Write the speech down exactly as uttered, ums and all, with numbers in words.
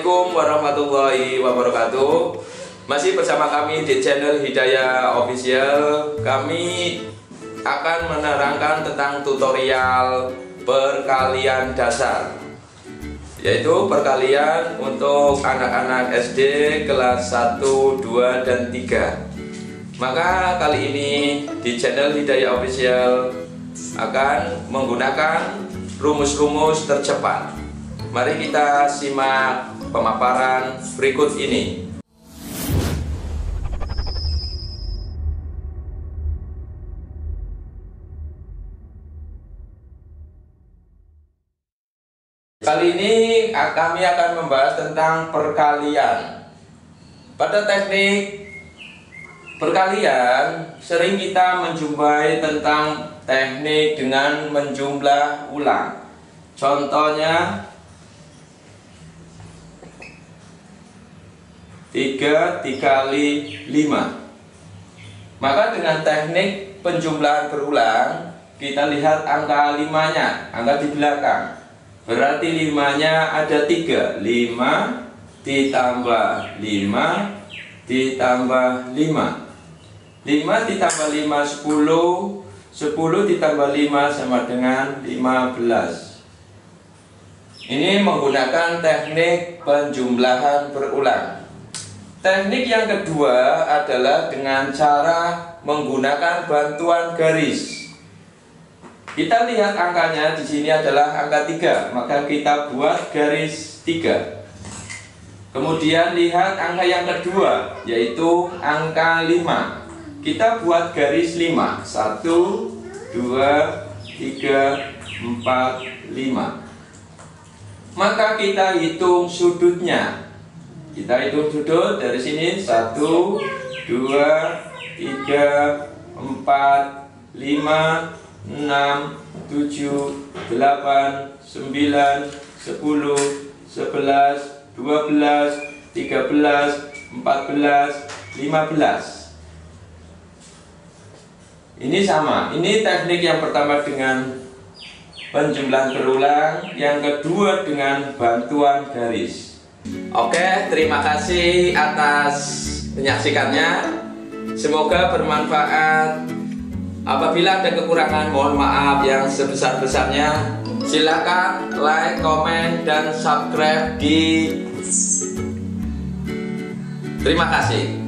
Assalamualaikum warahmatullahi wabarakatuh. Masih bersama kami di channel Hidayah Official. Kami akan menerangkan tentang tutorial perkalian dasar, yaitu perkalian untuk anak-anak S D kelas satu, dua, dan tiga. Maka kali ini di channel Hidayah Official akan menggunakan rumus-rumus tercepat. Mari kita simak pemaparan berikut ini. Kali ini kami akan membahas tentang perkalian. Pada teknik perkalian sering kita menjumpai tentang teknik dengan menjumlah ulang. Contohnya tiga dikali lima. Maka dengan teknik penjumlahan berulang, kita lihat angka limanya, angka di belakang. Berarti limanya ada tiga. lima ditambah lima ditambah lima. lima ditambah lima, sepuluh. sepuluh ditambah lima sama dengan lima belas. Ini menggunakan teknik penjumlahan berulang. Teknik yang kedua adalah dengan cara menggunakan bantuan garis. Kita lihat angkanya di sini adalah angka tiga, maka kita buat garis tiga. Kemudian lihat angka yang kedua, yaitu angka lima. Kita buat garis lima. satu, dua, tiga, empat, lima. Maka kita hitung sudutnya. Kita hitung sudut dari sini. satu, dua, tiga, empat, lima, enam, tujuh, delapan, sembilan, sepuluh, sebelas, dua belas, tiga belas, empat belas, lima belas. Ini sama. Ini teknik yang pertama dengan penjumlahan berulang, yang kedua dengan bantuan garis. Oke, terima kasih atas menyaksikannya. Semoga bermanfaat. Apabila ada kekurangan, mohon maaf yang sebesar-besarnya. Silakan like, komen, dan subscribe di. Terima kasih.